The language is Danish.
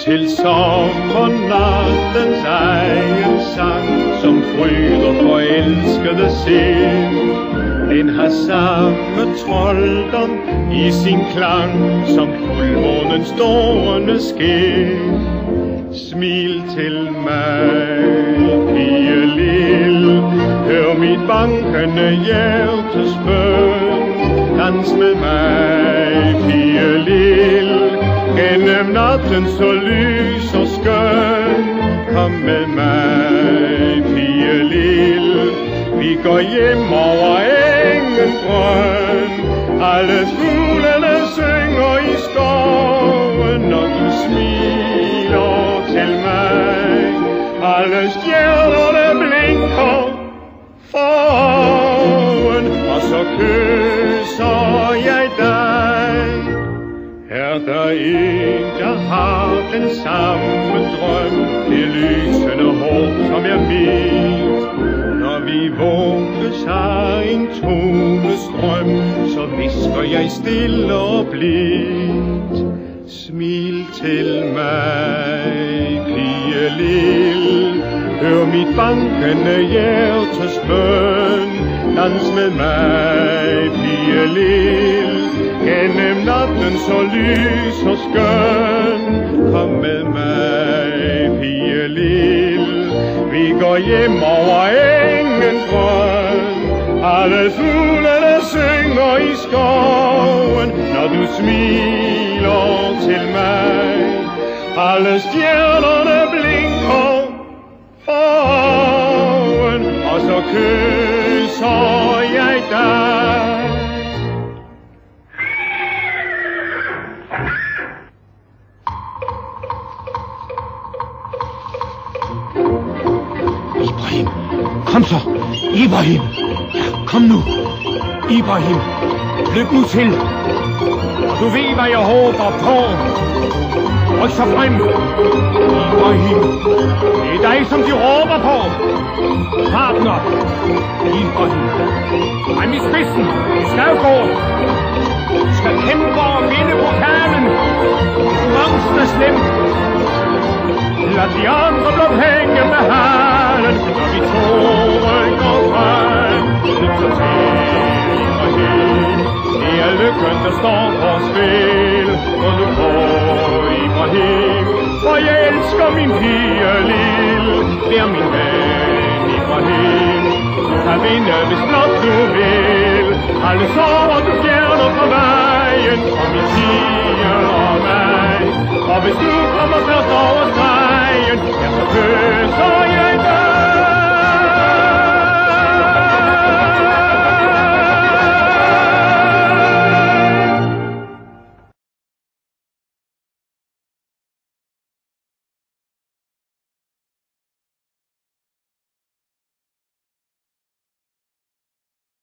til sommernattens egen sang, som fryder forelskede sind. Den har samme trolddom i sin klang, som fuldmånens strålende skin. Smil til mig, pige lille, hør mit bankende hjertes bøn. Dans med mig, pige lille, gennem natten så lys og skøn. Kom med mig, pige lille, vi går hjem over engen grøn. Alle fuglene synger i skoven, når du smiler til mig. Alle stjernerne blinker for oven, og så kysser jeg dig. Er der en, der har den samme drøm, det lysende håb, som er mit? Når vi våges af en tonestrøm, så visker jeg stille og blidt. Smil til mig, pige lille, hør mit bankende hjertes bøn. Dans med mig, pige lille, gennem natten så lys og skøn. Kom med mig, pige lille, vi går hjem over engen grøn. Alle fuglene synger i skoven, når du smiler til mig. Alle stjernerne blinker for oven, og så kysser jeg dig. Ibrahim, kom så! Ibrahim! Kom nu! Ibrahim, løb nu til! Du ved, hvad jeg håber på! Ryk så frem! Ibrahim, det er dig, som de råber på! Partner! Ibrahim, frem i spidsen! Vi skal gå! Du skal kæmpe og vinde pokalen! Konkurrencen er slem! Lad de andre blot hænge med halen, når vi to rykker frem. Lyt så til, Ibrahim, det er lykken, der står på spil. Og du får, Ibrahim, for jeg elsker min pige lille. Vær min ven, Ibrahim, du kan vinde, hvis blot du vil. Alle sover du fjerner på vejen, og min pige